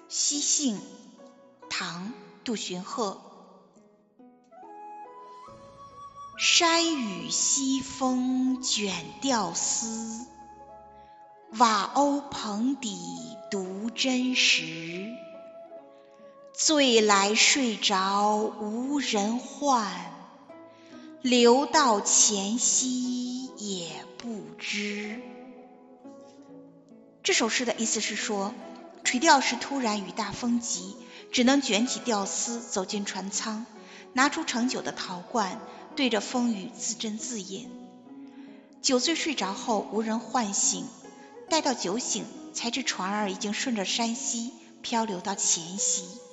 西杏，唐·杜荀鹤。山雨西风卷钓丝，瓦瓯棚底读真实。醉来睡着无人唤，留到前夕也不知。这首诗的意思是说，垂钓时突然雨大风急，只能卷起钓丝走进船舱，拿出盛酒的陶罐，对着风雨自斟自饮。酒醉睡着后无人唤醒，待到酒醒才知船儿已经顺着山溪漂流到前溪。